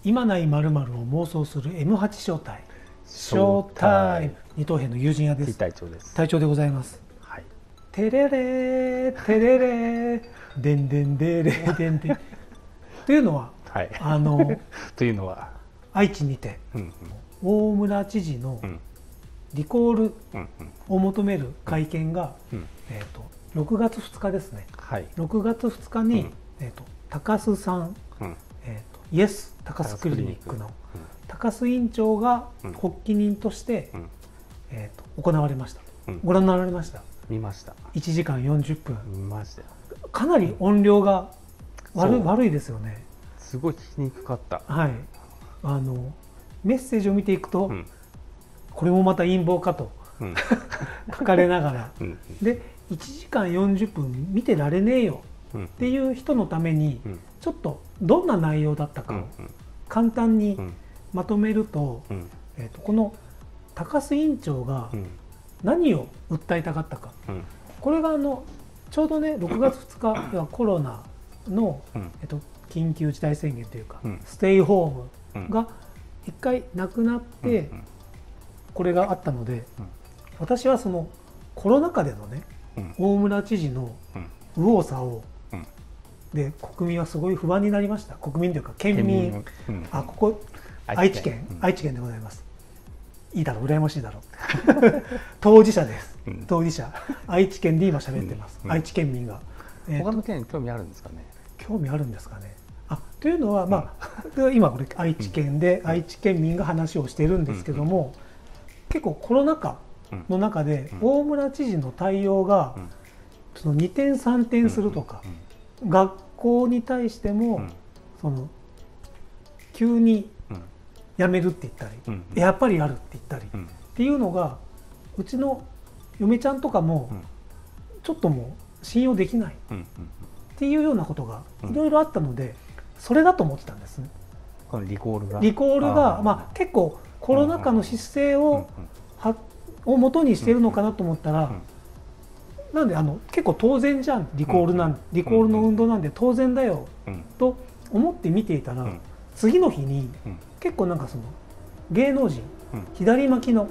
今ない〇〇を妄想する M8 招待ショータイム二等兵の友人屋です。 隊長です。 隊長でございます。 はい。 テレレーテレレーデンデンデレデンデンというのは、 はい、というのは愛知にて、大村知事のリコールを求める会見が、6月2日ですね、はい、6月2日に、高須さん、イエス高須クリニックの高須院長が発起人として、行われました。ご覧になられました？ 見ました。 1時間40分見ました。 かなり音量が悪いですよね。 すごい聞きにくかった。 はい。メッセージを見ていくと、これもまた陰謀かと、書かれながら、で1時間40分見てられねえよっていう人のために、ちょっとどんな内容だったかを簡単にまとめると、この高須院長が何を訴えたかったか、これがちょうどね6月2日はコロナの、緊急事態宣言というか、ステイホームが一回なくなって、これがあったので、私はそのコロナ禍でのね、大村知事の右往左往で国民はすごい不安になりました。国民というか県民、ここ愛知県でございます。いいだろう、羨ましいだろう当事者です、当事者、愛知県で今喋ってます、愛知県民が。 他の県に興味あるんですかね？ 興味あるんですかね。というのは、今これ愛知県で愛知県民が話をしているんですけども、結構コロナ禍の中で大村知事の対応がその2点3点するとか、学校に対してもその急にやめるって言ったり、やっぱりやるって言ったりっていうのが、うちの嫁ちゃんとかもちょっともう信用できないっていうようなことがいろいろあったので、それだと思ってたんですね。 このリコールが結構コロナ禍の姿勢を元にしているのかなと思ったら、なんで結構当然じゃん、リコールの運動なんで当然だよと思って見ていたら、次の日に結構なんかその芸能人、左巻きの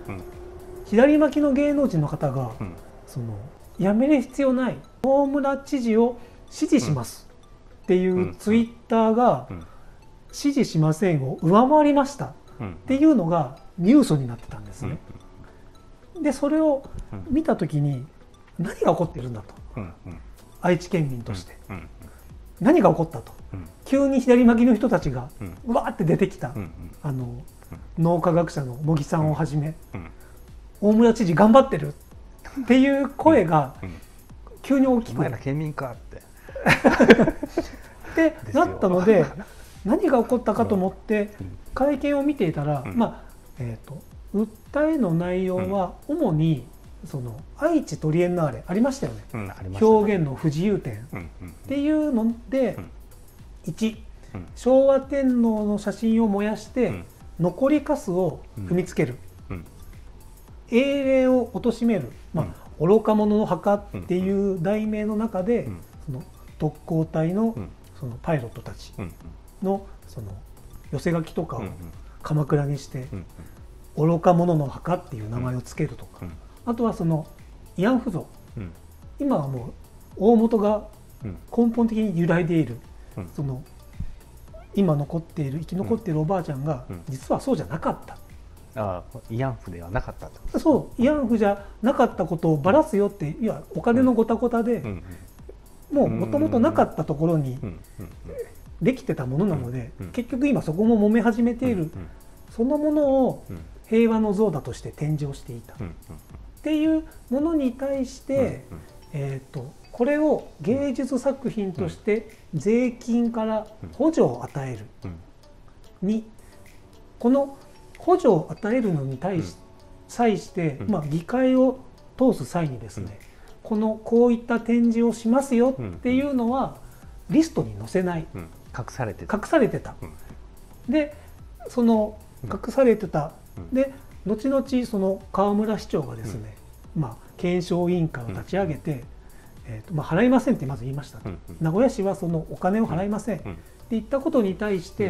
芸能人の方が、そのやめる必要ない、大村知事を支持しますっていうツイッターが支持しませんを上回りましたっていうのがニュースになってたんですね。でそれを見た時に何が起こっているんだと、愛知県民として何が起こったと、急に左巻きの人たちがうわーって出てきた、脳科学者の茂木さんをはじめ、大村知事頑張ってるっていう声が急に大きく、 お前ら県民かってでなったので、何が起こったかと思って会見を見ていたら、訴えの内容は主にその愛知トリエンナーレありましたよね、表現の不自由点っていうので、1、昭和天皇の写真を燃やして残りカスを踏みつける、英霊を貶める、愚か者の墓っていう題名の中で、その特攻隊のそのパイロットたちのその寄せ書きとかを鎌倉にして愚か者の墓っていう名前をつけるとか、あとはその慰安婦像、今はもう大元が根本的に揺らいでいる、その今生き残っているおばあちゃんが実はそうじゃなかった、 慰安婦ではなかったと、 そう慰安婦じゃなかったことをばらすよって、いやお金のごたごたでもともとなかったところにできてたものなので、結局今そこも揉め始めている、そのものを平和の像だとして展示をしていたっていうものに対して、これを芸術作品として税金から補助を与えるに、この補助を与えるのに対して、議会を通す際にですね、こういった展示をしますよっていうのはリストに載せない、 隠されてた、 でその隠されてた、で後々その河村市長がですね、検証委員会を立ち上げて、払いませんってまず言いました、名古屋市はそのお金を払いませんって言ったことに対して、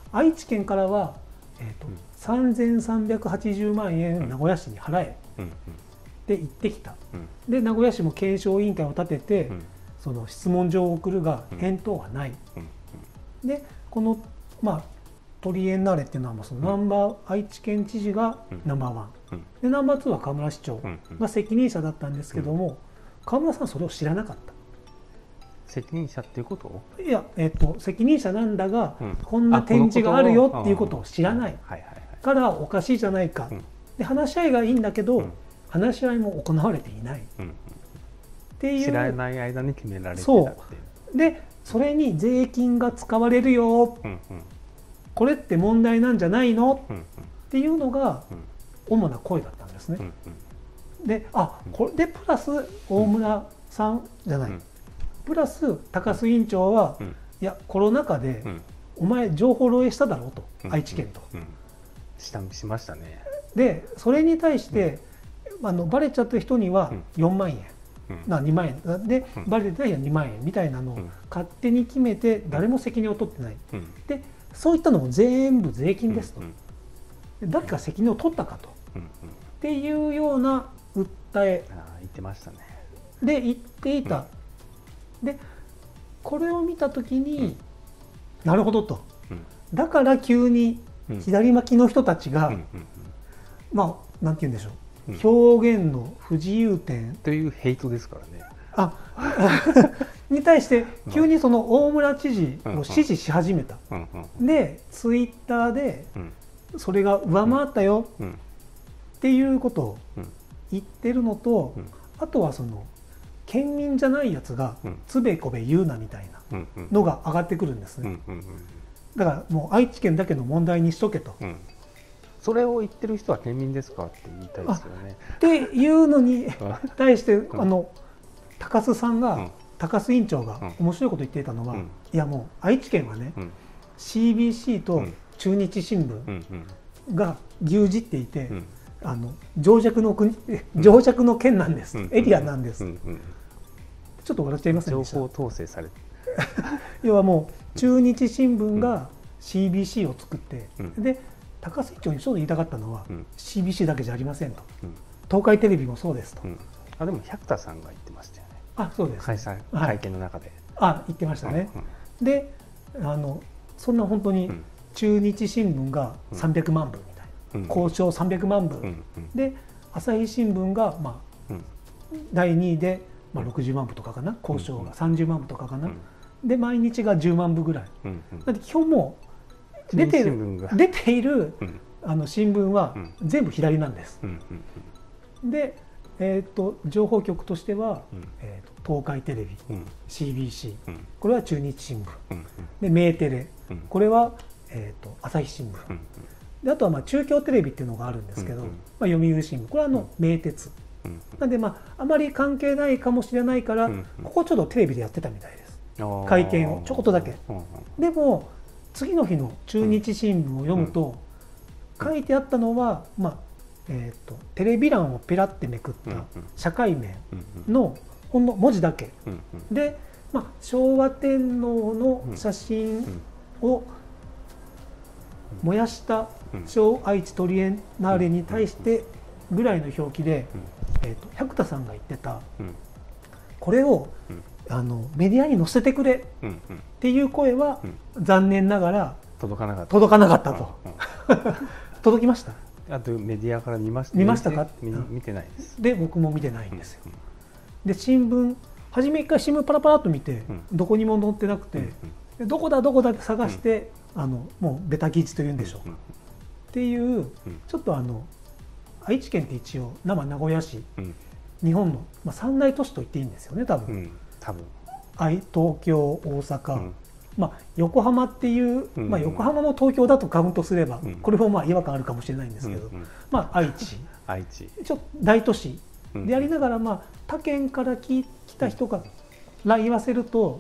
愛知県からは、3380万円名古屋市に払えって言ってきた。で名古屋市も検証委員会を立てて、その質問状を送るが返答がない。でこのトリエンナーレっていうのはその愛知県知事がナンバーワンで、ナンバーツーは河村市長が責任者だったんですけども、河村さんそれを知らなかった。 責任者っていうこと？ いや、責任者なんだが、こんな展示があるよっていうことを知らないからおかしいじゃないか。で話し合いがいいんだけど、話し合いも行われていないっていう、 知らない間に決められてたっていう。 そうでそれに税金が使われるよ、これって問題なんじゃないの、っていうのが主な声だったんですね。でこれでプラス大村さんじゃない、プラス高須委員長は、いやコロナ禍で、お前情報漏洩しただろうと、愛知県と。 しましたね。 でそれに対して、バレちゃった人には4万円、2万円で、バレてないや2万円みたいなのを勝手に決めて誰も責任を取ってない。でそういったのも全部税金ですと。誰か責任を取ったかと、っていうような訴え言ってましたね。 で言っていた。でこれを見た時に、なるほどと、だから急に左巻きの人たちが、なんて言うんでしょう、表現の不自由点というヘイトですからねに対して急にその大村知事を支持し始めた。でツイッターでそれが上回ったよっていうことを言ってるのと、あとはその県民じゃないやつがつべこべ言うなみたいなのが上がってくるんですね。だからもう愛知県だけの問題にしとけと。 それを言ってる人は県民ですかって言いたいですよね。 っていうのに対して高須さんが、高須委員長が面白いこと言っていたのは、いやもう愛知県はね、CBC と中日新聞が牛耳っていて、情弱の県なんです、エリアなんです。ちょっと笑っちゃいますね。 情報統制されて要はもう中日新聞が CBC を作って、で高須委員長にちょっと言いたかったのは、CBC だけじゃありませんと、東海テレビもそうですと。 でも百田さんが言ってましたよね。 そうです、 会見の中で言ってましたね。でそんな本当に中日新聞が300万部みたいな、交渉300万部で、朝日新聞が第2位で60万部とかかな、交渉が30万部とかかな、で毎日が10万部ぐらい。だって基本もう出ている新聞は全部左なんです。で情報局としては東海テレビ、CBC、これは中日新聞で、メーテレ、これは朝日新聞で、あとは中京テレビっていうのがあるんですけど、読売新聞、これは名鉄なんで、あまり関係ないかもしれないから、ここちょっとテレビでやってたみたいです、会見をちょこっとだけ。でも次の日の中日新聞を読むと、書いてあったのは、テレビ欄をペラってめくった社会面のほんの文字だけで、昭和天皇の写真を燃やした小愛知トリエンナーレに対してぐらいの表記で、百田さんが言ってた、これをメディアに載せてくれっていう声は残念ながら届かなかったと。届きました？ あとメディアから見ましたか？見てないです。 で僕も見てないんですよ。で新聞初め一回新聞パラパラっと見て、どこにも載ってなくて、どこだって探して、もうベタ記事というんでしょうか、っていう、ちょっと愛知県って一応名古屋市、日本の三大都市と言っていいんですよね、多分。東京、大阪、横浜っていう、横浜も東京だとカウントすれば、これも違和感あるかもしれないんですけど、愛知ちょっと大都市でありながら、他県から来た人から言わせると、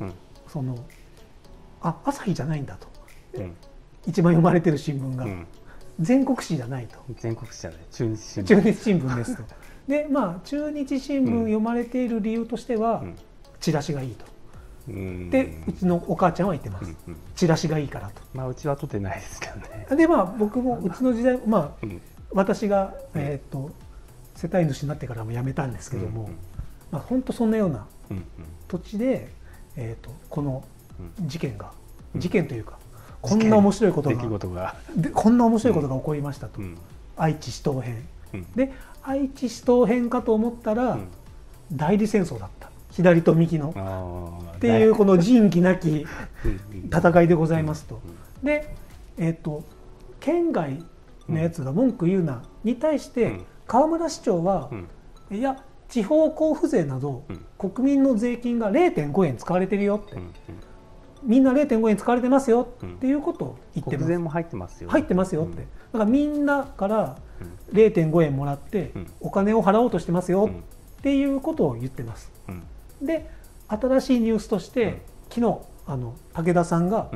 朝日じゃないんだと、一番読まれてる新聞が、全国紙じゃないと。 全国紙じゃない、中日新聞ですと。で中日新聞読まれている理由としては、チラシがいいと。 でうちのお母ちゃんは言ってます、チラシがいいからと。 まあうちは取ってないですけどね。 でまあ僕もうちの時代、まあ私が、世帯主になってからも辞めたんですけども、まあ、本当そんなような土地で、この事件が、事件というかこんな面白いことがこんな面白いことが起こりましたと、愛知市東編、で愛知市東編かと思ったら、代理戦争だった、左と右のっていうこの仁義なき戦いでございますと。で、県外のやつが文句言うなに対して河村市長は、いや地方交付税など国民の税金が 0.5 円使われてるよって、みんな 0.5 円使われてますよっていうことを言ってます。 国税も入ってますよ。 入ってますよって。だからみんなから 0.5 円もらってお金を払おうとしてますよっていうことを言ってます。で、新しいニュースとして昨日武田さんが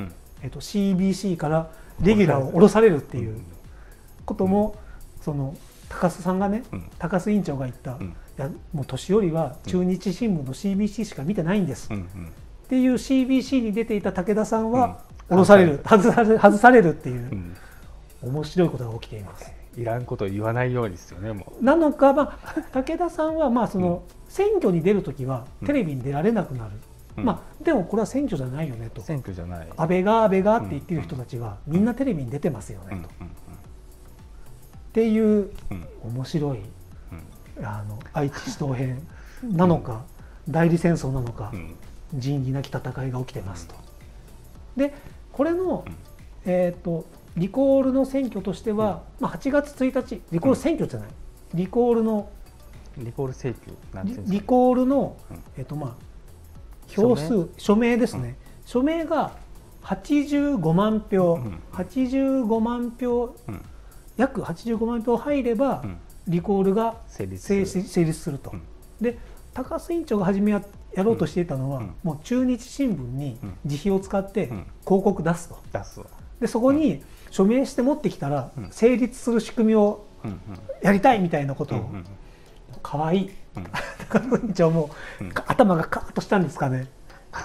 CBC からレギュラーを下ろされるっていうことも、その高須さんがね、高須委員長が言った、いやもう年寄りは中日新聞の CBC しか見てないんですっていう CBC に出ていた武田さんは下ろされる、外されるっていう面白いことが起きています。 いらんことを言わないようにですよね。もうなのか、まあ、武田さんはまあその選挙に出るときはテレビに出られなくなる、まあ、でもこれは選挙じゃないよねと、 選挙じゃない、 安倍がって言ってる人たちはみんなテレビに出てますよねと、っていう面白い愛知市東編なのか、代理戦争なのか、仁義なき戦いが起きてますと。でこれの、リコールの選挙としては、まあ、8月1日リコール選挙じゃない、リコール請求なんていうんですか、 リコールの、まあ、票数署名ですね、署名が85万票、85万票、約85万票入れば、リコールが成立すると。で高須委員長が初めやろうとしていたのは、もう中日新聞に自費を使って広告出すと。でそこに署名して持ってきたら成立する仕組みをやりたいみたいなことを、かわいい高須委員長も頭がカーッとしたんですかね。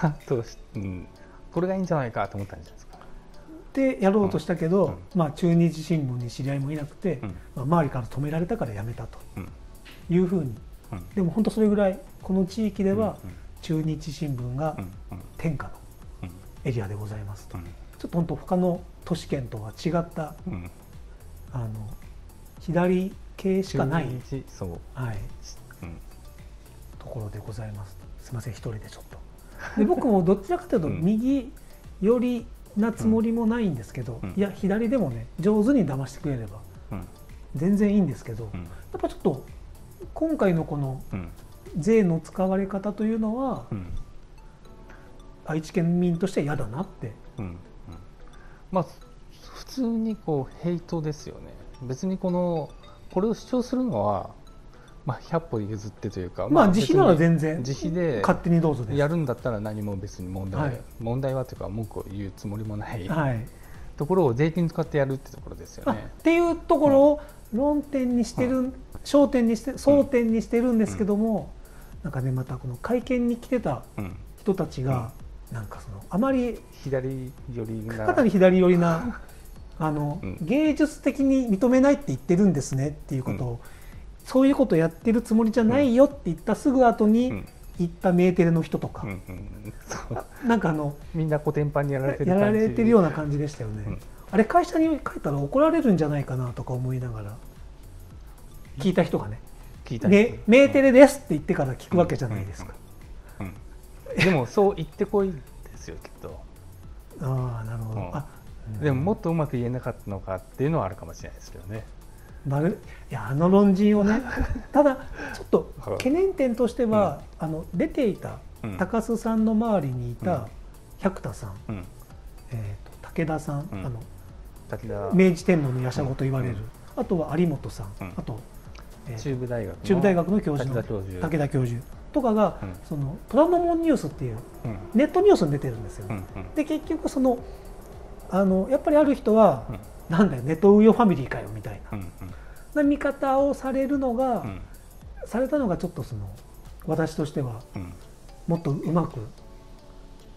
これがいいんじゃないかと思ったんじゃないですか。 でやろうとしたけど、まあ、中日新聞に知り合いもいなくて、まあ、周りから止められたからやめたというふうに、でも本当それぐらいこの地域では中日新聞が天下のエリアでございますと。ちょっと本当他の都市圏とは違った、左系しかない、ところでございます。すみません一人でちょっと。で僕もどちらかというと右寄りなつもりもないんですけど、いや左でもね上手に騙してくれれば全然いいんですけど、やっぱちょっと今回のこの税の使われ方というのは、愛知県民としては嫌だなって。 まあ普通にこうヘイトですよね。別にこれを主張するのは、まあ、100歩譲ってというか、 まあ自費なら全然自費で勝手にどうぞです。 やるんだったら何も別に問題はというか文句を言うつもりもないところを税金使ってやるってところですよね。 っていうところを論点にしてる、争点にしてるんですけども、なんかねまたこの会見に来てた人たちがなんかあまり左寄りな、 かなり左寄りな芸術的に認めないって言ってるんですねっていうことを、そういうことをやってるつもりじゃないよって言ったすぐ後に言ったメーテレの人とか、なんかみんなコテンパンにやられてるような感じでしたよね。あれ会社に帰ったら怒られるんじゃないかなとか思いながら、聞いた人がね、メーテレですって言ってから聞くわけじゃないですか。 でもそう言ってこいですよきっと。 ああなるほど。 でももっとうまく言えなかったのかっていうのはあるかもしれないですけどね。 いや論陣をねただちょっと懸念点としては、出ていた高須さんの周りにいた百田さん、武田さん、明治天皇の夜叉子と言われる、あとは有本さん、あと中部大学の教授の武田教授とかが、虎ノ門ニュースっていうネットニュースに出てるんですよ。で結局やっぱりある人は、なんだよネトウヨファミリーかよみたいな見方をされたのがちょっと私としてはもっとうまく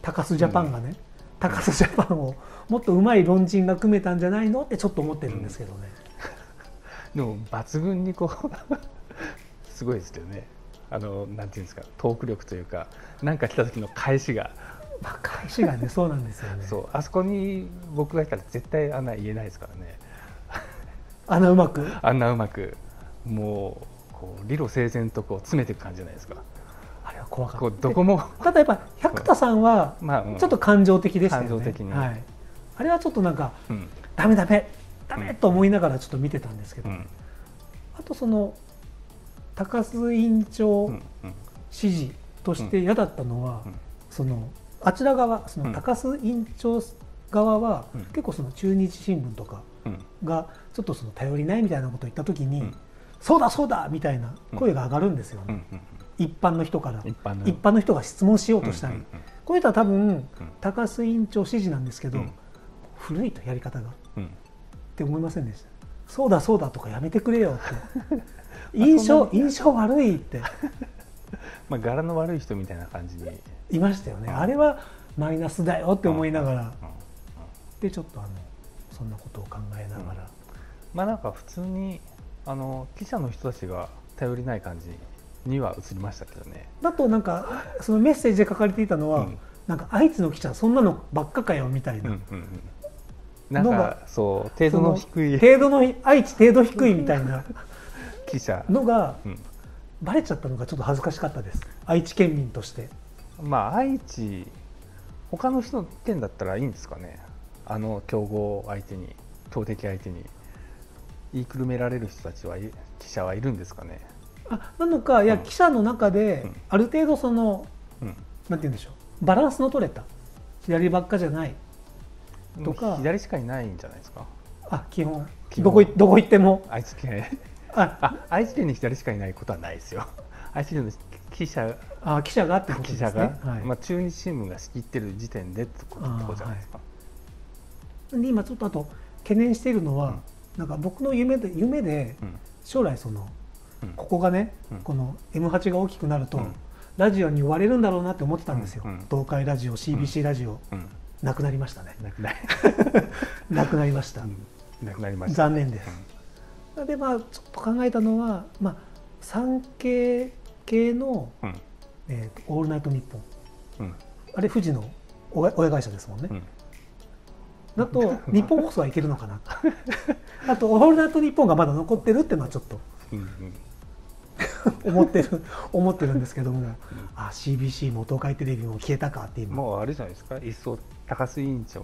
高須ジャパンがね、高須ジャパンをもっと上手い論人が組めたんじゃないのってちょっと思ってるんですけどね。 でも抜群にこうすごいですよね。なんていうんですか、トーク力というか、何か来た時の返しが、 返しがね、そうなんですよね。 そう、あそこに僕がいたら絶対あんな言えないですからね。 あんなうまくもうこう理路整然とこう詰めていく感じじゃないですか。 あれは怖かった。 こうどこもただやっぱ百田さんはちょっと感情的でしたよね。 感情的に、 はい、あれはちょっとなんか、ダメと思いながらちょっと見てたんですけど、あとその高須委員長支持として嫌だったのは、そのあちら側、その高須委員長側は、結構その中日新聞とかがちょっとその頼りないみたいなことを言った時に、そうだそうだみたいな声が上がるんですよね。一般の人から、一般の人が質問しようとしたり、こういう人は多分高須委員長支持なんですけど、古いとやり方が、って思いませんでした。そうだそうだとかやめてくれよって印象悪いってまあ柄の悪い人みたいな感じにいましたよね。あれはマイナスだよって思いながら、でちょっとそんなことを考えながら、 まあなんか普通に記者の人たちが頼りない感じには映りましたけどね。 だとなんかそのメッセージで書かれていたのは、なんか愛知の記者そんなのばっかかよみたいな、 なんかそう程度の低い愛知程度低いみたいな記者のがバレちゃったのがちょっと恥ずかしかったです、愛知県民として。 まあ愛知他の人の県だったらいいんですかね。強敵相手に言いくるめられる人たちは記者はいるんですかね。 なのか、いや、記者の中である程度その、なんて言うんでしょう、バランスの取れた左ばっかじゃないとか。 左しかいないんじゃないですか。 基本どこ行っても愛知県愛知県に左しかいないことはないですよ。愛知県の記者がってことですね。 まあ中日新聞が仕切ってる時点でってことじゃないですか。 で今ちょっとあと懸念しているのは、なんか僕の夢で将来そのここがね、この M8 が大きくなるとラジオに追われるんだろうなって思ってたんですよ。東海ラジオ、CBC ラジオ、なくなりましたね。なくなりました。残念です。でちょっと考えたのは、産経系のオールナイトニッポン、あれ富士の親会社ですもんね。だと日本放送はいけるのかな。あとオールナイトニッポンがまだ残ってるっていうのはちょっと思ってるんですけども、CBC も東海テレビも消えたかっていう。 もうあれじゃないですか、一層高須委員長に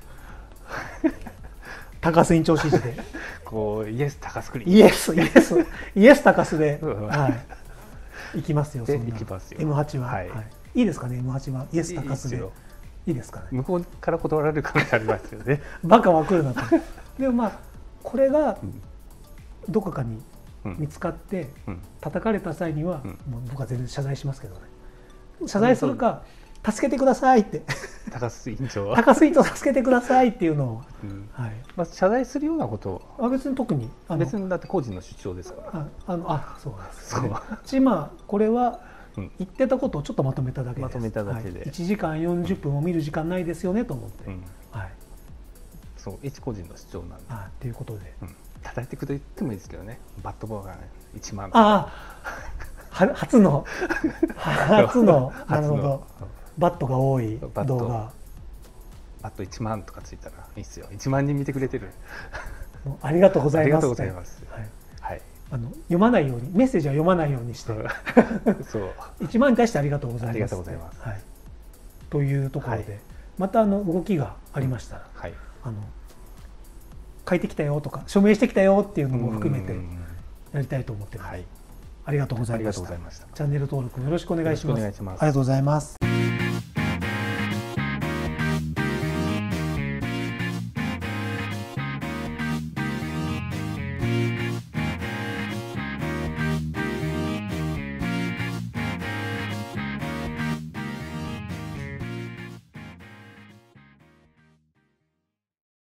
高須委員長指示でこうイエス高須クリイエス高須で、行きますよ。 行きますよ M8 は、いいですかね。 M8 はイエス高須でいいですかね。 向こうから断られる可能性ありますよね。 バカは来るなと。でもこれがどこかに見つかって叩かれた際には、もう僕は全然謝罪しますけどね。謝罪するか、助けてくださいって高須委員長助けてくださいっていうのを、 謝罪するようなことは別に特に別にだって個人の主張ですから。 そうですね。これは言ってたことをちょっとまとめただけです。1時間40分を見る時間ないですよねと思って、 そう一個人の主張なんでということで、 叩いてくれてもいいですけどね。バットボールが1万初のなるほど、バットが多い動画、 バット1万とかついたらいいですよ。1万人見てくれてる。 ありがとうございます。 ありがとうございます。 読まないように、メッセージは読まないようにして、1万に対してありがとうございます。というところで、また動きがありましたら、書いてきたよとか署名してきたよっていうのも含めてやりたいと思っています。ありがとうございました。チャンネル登録よろしくお願いします。ありがとうございます。